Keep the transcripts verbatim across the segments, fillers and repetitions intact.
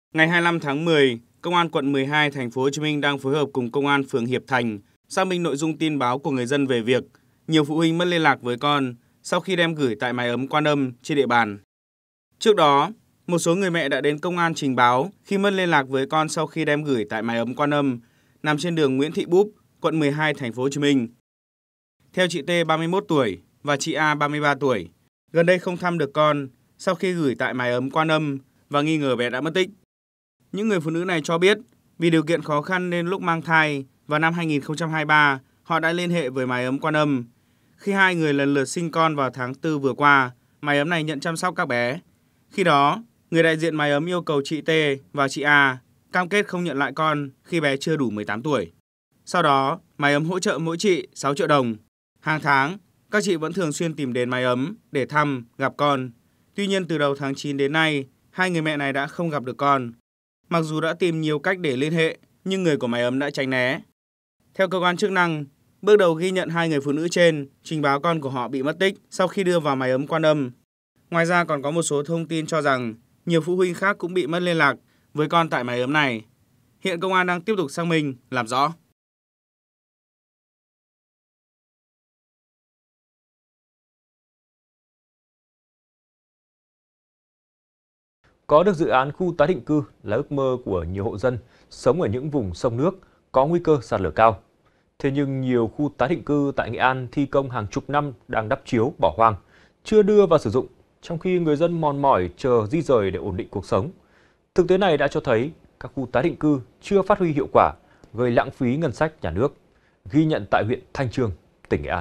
Ngày hai mươi lăm tháng mười, Công an quận mười hai thành phố Hồ Chí Minh đang phối hợp cùng Công an phường Hiệp Thành xác minh nội dung tin báo của người dân về việc nhiều phụ huynh mất liên lạc với con sau khi đem gửi tại mái ấm Quan Âm trên địa bàn. Trước đó, một số người mẹ đã đến công an trình báo khi mất liên lạc với con sau khi đem gửi tại mái ấm Quan Âm nằm trên đường Nguyễn Thị Búp, quận mười hai thành phố Hồ Chí Minh. Theo chị T ba mươi mốt tuổi và chị A ba mươi ba tuổi, gần đây không thăm được con sau khi gửi tại mái ấm Quan Âm và nghi ngờ bé đã mất tích. Những người phụ nữ này cho biết vì điều kiện khó khăn nên lúc mang thai vào năm hai nghìn không trăm hai mươi ba, họ đã liên hệ với mái ấm Quan Âm. Khi hai người lần lượt sinh con vào tháng tư vừa qua, mái ấm này nhận chăm sóc các bé. Khi đó, người đại diện mái ấm yêu cầu chị T và chị A cam kết không nhận lại con khi bé chưa đủ mười tám tuổi. Sau đó, mái ấm hỗ trợ mỗi chị sáu triệu đồng. Hàng tháng, các chị vẫn thường xuyên tìm đến mái ấm để thăm, gặp con. Tuy nhiên từ đầu tháng chín đến nay, hai người mẹ này đã không gặp được con. Mặc dù đã tìm nhiều cách để liên hệ, nhưng người của mái ấm đã tránh né. Theo cơ quan chức năng, bước đầu ghi nhận hai người phụ nữ trên trình báo con của họ bị mất tích sau khi đưa vào mái ấm Quan Âm. Ngoài ra còn có một số thông tin cho rằng nhiều phụ huynh khác cũng bị mất liên lạc với con tại mái ấm này. Hiện công an đang tiếp tục xác minh, làm rõ. Có được dự án khu tái định cư là ước mơ của nhiều hộ dân sống ở những vùng sông nước có nguy cơ sạt lở cao. Thế nhưng nhiều khu tái định cư tại Nghệ An thi công hàng chục năm đang đắp chiếu bỏ hoang, chưa đưa vào sử dụng, trong khi người dân mòn mỏi chờ di rời để ổn định cuộc sống. Thực tế này đã cho thấy các khu tái định cư chưa phát huy hiệu quả, gây lãng phí ngân sách nhà nước, ghi nhận tại huyện Thanh Chương, tỉnh Nghệ An.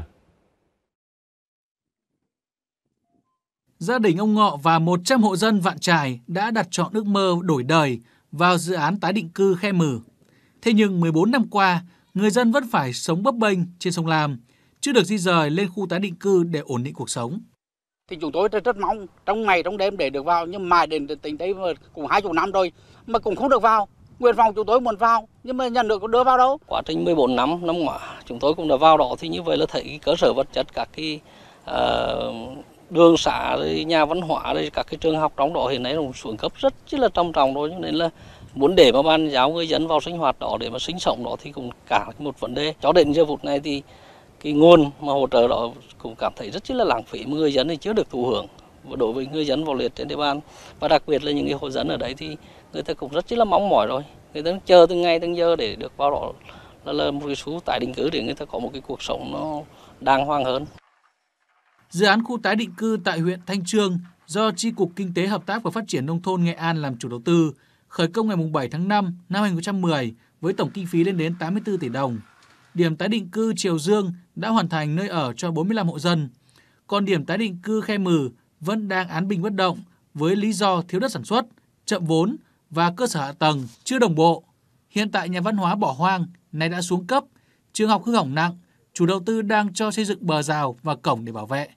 Gia đình ông Ngọ và một trăm hộ dân Vạn Trài đã đặt trọn ước mơ đổi đời vào dự án tái định cư Khe Mừ. Thế nhưng mười bốn năm qua, người dân vẫn phải sống bấp bênh trên sông Lam, chưa được di rời lên khu tái định cư để ổn định cuộc sống. Thì chúng tôi rất, rất mong trong ngày trong đêm để được vào, nhưng mà đến tỉnh đấy cũng hai chục năm rồi mà cũng không được vào. Nguyện vọng chúng tôi muốn vào nhưng mà nhà nước có đưa vào đâu. Quá trình mười bốn năm năm ngoái chúng tôi cũng đã vào đó, thì như vậy là thấy cơ sở vật chất, các cái uh, đường xá, nhà văn hóa, các cái trường học trong đó hiện nay cũng xuống cấp rất rất là trầm trọng rồi, cho nên là muốn để mà ban giáo người dân vào sinh hoạt đó, để mà sinh sống đó thì cũng cả một vấn đề. Cho đến giờ phút này thì cái nguồn mà hỗ trợ đó cũng cảm thấy rất là lãng phí, người dân thì chưa được thụ hưởng. Và đối với người dân vào liệt trên địa bàn, và đặc biệt là những cái hộ dân ở đấy thì người ta cũng rất là mong mỏi rồi, người ta chờ từng ngày từng giờ để được vào đó là, là một cái khu tái định cư để người ta có một cái cuộc sống nó đàng hoàng hơn. Dự án khu tái định cư tại huyện Thanh Chương do Chi cục Kinh tế Hợp tác và Phát triển Nông thôn Nghệ An làm chủ đầu tư, khởi công ngày bảy tháng năm năm hai nghìn không trăm mười với tổng kinh phí lên đến tám mươi tư tỷ đồng. Điểm tái định cư Triều Dương đã hoàn thành nơi ở cho bốn mươi lăm hộ dân. Còn điểm tái định cư Khe Mừ vẫn đang án binh bất động với lý do thiếu đất sản xuất, chậm vốn và cơ sở hạ tầng chưa đồng bộ. Hiện tại nhà văn hóa bỏ hoang này đã xuống cấp, trường học hư hỏng nặng, chủ đầu tư đang cho xây dựng bờ rào và cổng để bảo vệ.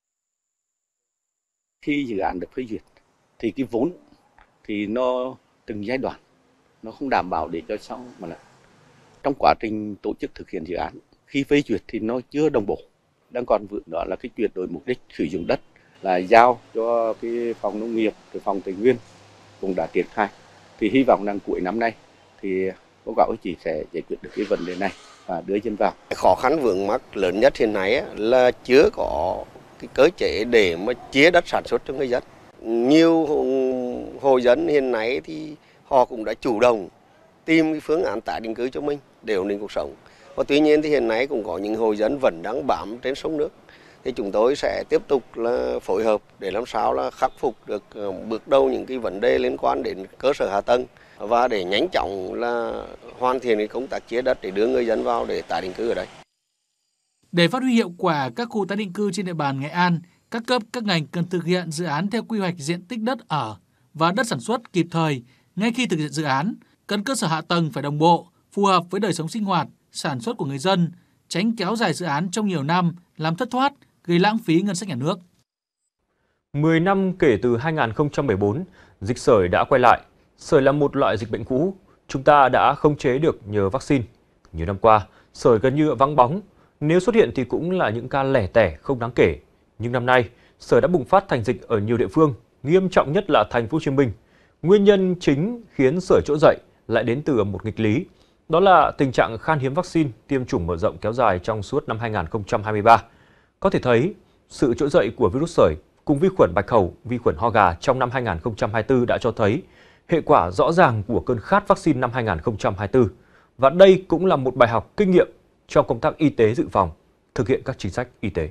Khi dự án được phê duyệt thì cái vốn thì nó từng giai đoạn nó không đảm bảo để cho sau, mà là trong quá trình tổ chức thực hiện dự án khi phê duyệt thì nó chưa đồng bộ. Đang còn vướng đó là cái chuyển đổi mục đích sử dụng đất, là giao cho cái phòng nông nghiệp, cái phòng tài nguyên cũng đã triển khai. Thì hy vọng rằng cuối năm nay thì báo cáo chị sẽ giải quyết được cái vấn đề này và đưa dân vào. Khó khăn vướng mắc lớn nhất hiện nay là chưa có cái cơ chế để mà chia đất sản xuất cho người dân. Nhiều hộ dân hiện nay thì họ cũng đã chủ động tìm cái phương án tái định cư cho mình để ổn định cuộc sống. Và tuy nhiên thì hiện nay cũng có những hộ dân vẫn đang bám trên sông nước. Thì chúng tôi sẽ tiếp tục là phối hợp để làm sao là khắc phục được bước đầu những cái vấn đề liên quan đến cơ sở hạ tầng và để nhanh chóng là hoàn thiện cái công tác chia đất để đưa người dân vào để tái định cư ở đây. Để phát huy hiệu quả các khu tái định cư trên địa bàn Nghệ An, các cấp các ngành cần thực hiện dự án theo quy hoạch diện tích đất ở và đất sản xuất kịp thời. Ngay khi thực hiện dự án, cần cơ sở hạ tầng phải đồng bộ, phù hợp với đời sống sinh hoạt, sản xuất của người dân, tránh kéo dài dự án trong nhiều năm, làm thất thoát, gây lãng phí ngân sách nhà nước. mười năm kể từ hai nghìn không trăm mười bốn, dịch sởi đã quay lại. Sởi là một loại dịch bệnh cũ, chúng ta đã khống chế được nhờ vaccine. Nhiều năm qua, sởi gần như vắng bóng. Nếu xuất hiện thì cũng là những ca lẻ tẻ không đáng kể. Nhưng năm nay, sởi đã bùng phát thành dịch ở nhiều địa phương, nghiêm trọng nhất là thành phố Hồ Chí Minh. Nguyên nhân chính khiến sởi trỗi dậy lại đến từ một nghịch lý, đó là tình trạng khan hiếm vaccine tiêm chủng mở rộng kéo dài trong suốt năm hai nghìn không trăm hai mươi ba. Có thể thấy, sự trỗi dậy của virus sởi cùng vi khuẩn bạch hầu, vi khuẩn ho gà trong năm hai nghìn không trăm hai mươi tư đã cho thấy hệ quả rõ ràng của cơn khát vaccine năm hai nghìn không trăm hai mươi tư. Và đây cũng là một bài học kinh nghiệm trong công tác y tế dự phòng, thực hiện các chính sách y tế.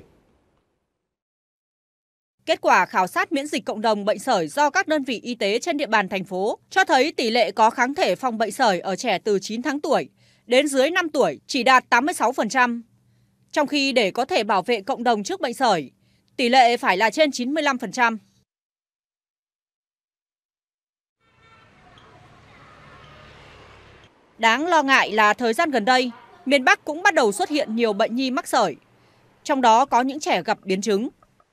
Kết quả khảo sát miễn dịch cộng đồng bệnh sởi do các đơn vị y tế trên địa bàn thành phố cho thấy tỷ lệ có kháng thể phòng bệnh sởi ở trẻ từ chín tháng tuổi đến dưới năm tuổi chỉ đạt tám mươi sáu phần trăm. Trong khi để có thể bảo vệ cộng đồng trước bệnh sởi, tỷ lệ phải là trên chín mươi lăm phần trăm. Đáng lo ngại là thời gian gần đây, miền Bắc cũng bắt đầu xuất hiện nhiều bệnh nhi mắc sởi, trong đó có những trẻ gặp biến chứng.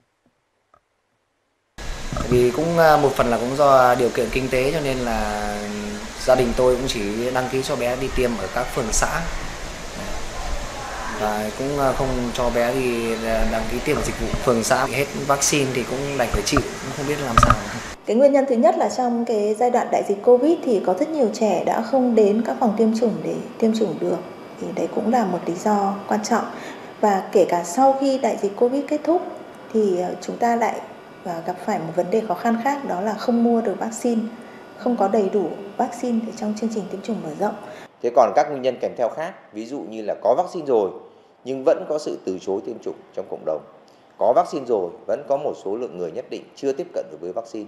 Vì cũng một phần là cũng do điều kiện kinh tế, cho nên là gia đình tôi cũng chỉ đăng ký cho bé đi tiêm ở các phường xã. Và cũng không cho bé đi đăng ký tiêm dịch vụ phường xã. Hết vaccine thì cũng đành phải chịu, cũng không biết làm sao. Cái nguyên nhân thứ nhất là trong cái giai đoạn đại dịch Covid thì có rất nhiều trẻ đã không đến các phòng tiêm chủng để tiêm chủng được. Thì đấy cũng là một lý do quan trọng. Và kể cả sau khi đại dịch Covid kết thúc thì chúng ta lại gặp phải một vấn đề khó khăn khác, đó là không mua được vaccine, không có đầy đủ vaccine để trong chương trình tiêm chủng mở rộng. Thế còn các nguyên nhân kèm theo khác, ví dụ như là có vaccine rồi nhưng vẫn có sự từ chối tiêm chủng trong cộng đồng. Có vaccine rồi vẫn có một số lượng người nhất định chưa tiếp cận được với vaccine.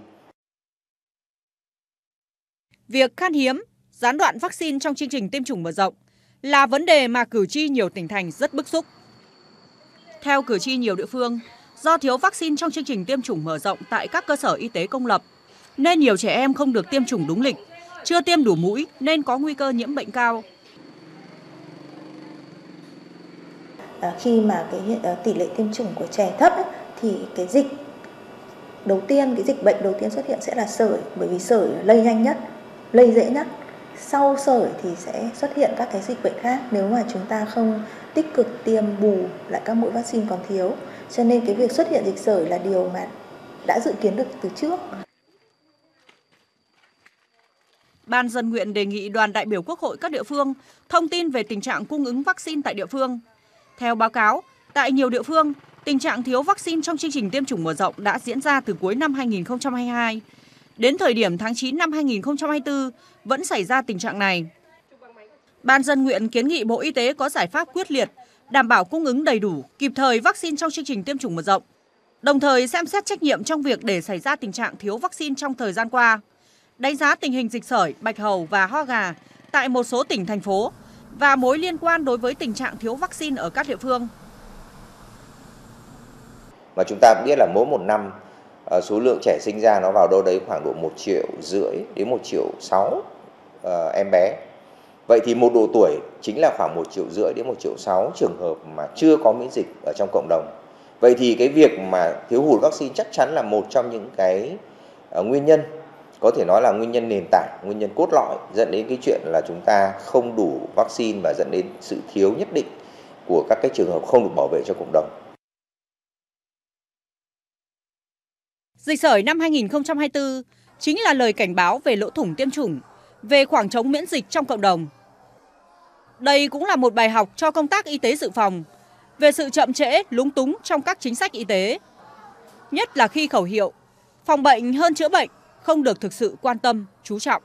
Việc khan hiếm, gián đoạn vaccine trong chương trình tiêm chủng mở rộng là vấn đề mà cử tri nhiều tỉnh thành rất bức xúc. Theo cử tri nhiều địa phương, do thiếu vaccine trong chương trình tiêm chủng mở rộng tại các cơ sở y tế công lập, nên nhiều trẻ em không được tiêm chủng đúng lịch, chưa tiêm đủ mũi nên có nguy cơ nhiễm bệnh cao. À, khi mà cái tỷ lệ tiêm chủng của trẻ thấp ấy, thì cái dịch đầu tiên, cái dịch bệnh đầu tiên xuất hiện sẽ là sởi, bởi vì sởi lây nhanh nhất, lây dễ nhất. Sau sởi thì sẽ xuất hiện các cái dịch bệnh khác nếu mà chúng ta không tích cực tiêm bù lại các mũi vaccine còn thiếu. Cho nên cái việc xuất hiện dịch sởi là điều mà đã dự kiến được từ trước. Ban dân nguyện đề nghị đoàn đại biểu Quốc hội các địa phương thông tin về tình trạng cung ứng vaccine tại địa phương. Theo báo cáo, tại nhiều địa phương, tình trạng thiếu vaccine trong chương trình tiêm chủng mở rộng đã diễn ra từ cuối năm hai nghìn không trăm hai mươi hai. Đến thời điểm tháng chín năm hai nghìn không trăm hai mươi tư vẫn xảy ra tình trạng này. Ban dân nguyện kiến nghị Bộ Y tế có giải pháp quyết liệt, đảm bảo cung ứng đầy đủ, kịp thời vaccine trong chương trình tiêm chủng mở rộng, đồng thời xem xét trách nhiệm trong việc để xảy ra tình trạng thiếu vaccine trong thời gian qua, đánh giá tình hình dịch sởi, bạch hầu và ho gà tại một số tỉnh, thành phố và mối liên quan đối với tình trạng thiếu vaccine ở các địa phương. Mà chúng ta biết là mỗi một năm số lượng trẻ sinh ra nó vào đâu đấy khoảng độ một triệu rưỡi đến một triệu sáu uh, em bé. Vậy thì một độ tuổi chính là khoảng một triệu rưỡi đến một triệu sáu trường hợp mà chưa có miễn dịch ở trong cộng đồng. Vậy thì cái việc mà thiếu hụt vaccine chắc chắn là một trong những cái uh, nguyên nhân, có thể nói là nguyên nhân nền tảng, nguyên nhân cốt lõi dẫn đến cái chuyện là chúng ta không đủ vaccine và dẫn đến sự thiếu nhất định của các cái trường hợp không được bảo vệ cho cộng đồng. Dịch sởi năm hai nghìn không trăm hai mươi tư chính là lời cảnh báo về lỗ thủng tiêm chủng, về khoảng trống miễn dịch trong cộng đồng. Đây cũng là một bài học cho công tác y tế dự phòng, về sự chậm trễ, lúng túng trong các chính sách y tế. Nhất là khi khẩu hiệu phòng bệnh hơn chữa bệnh không được thực sự quan tâm, chú trọng.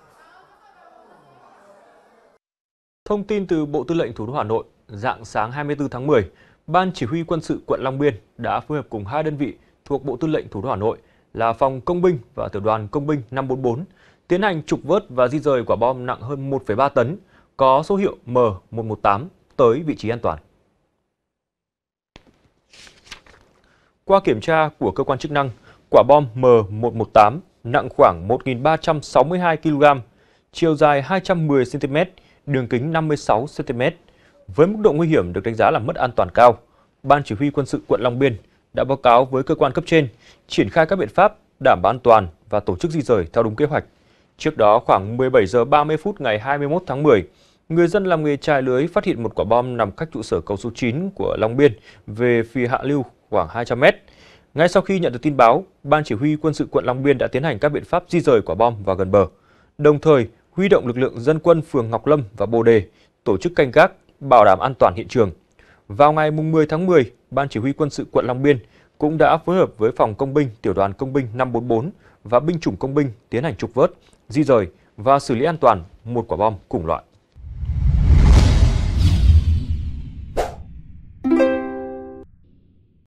Thông tin từ Bộ Tư lệnh Thủ đô Hà Nội, rạng sáng hai mươi tư tháng mười, Ban Chỉ huy Quân sự quận Long Biên đã phối hợp cùng hai đơn vị thuộc Bộ Tư lệnh Thủ đô Hà Nội là Phòng Công binh và Tiểu đoàn Công binh năm bốn bốn tiến hành trục vớt và di rời quả bom nặng hơn một phẩy ba tấn có số hiệu M một một tám tới vị trí an toàn. Qua kiểm tra của cơ quan chức năng, quả bom M một một tám nặng khoảng một nghìn ba trăm sáu mươi hai ki lô gam, chiều dài hai trăm mười xăng ti mét, đường kính năm mươi sáu xăng ti mét. Với mức độ nguy hiểm được đánh giá là mất an toàn cao, Ban Chỉ huy Quân sự quận Long Biên đã báo cáo với cơ quan cấp trên, triển khai các biện pháp đảm bảo an toàn và tổ chức di rời theo đúng kế hoạch. Trước đó, khoảng mười bảy giờ ba mươi phút ngày hai mươi mốt tháng mười, người dân làm nghề chài lưới phát hiện một quả bom nằm cách trụ sở cầu số chín của Long Biên về phía hạ lưu khoảng hai trăm mét. Ngay sau khi nhận được tin báo, Ban Chỉ huy Quân sự quận Long Biên đã tiến hành các biện pháp di rời quả bom vào gần bờ. đồng thời huy động lực lượng dân quân phường Ngọc Lâm và Bồ Đề tổ chức canh gác, bảo đảm an toàn hiện trường. Vào ngày mười tháng mười, Ban Chỉ huy Quân sự quận Long Biên cũng đã phối hợp với Phòng Công binh Tiểu đoàn Công binh năm bốn bốn và binh chủng công binh tiến hành trục vớt, di rời và xử lý an toàn một quả bom cùng loại.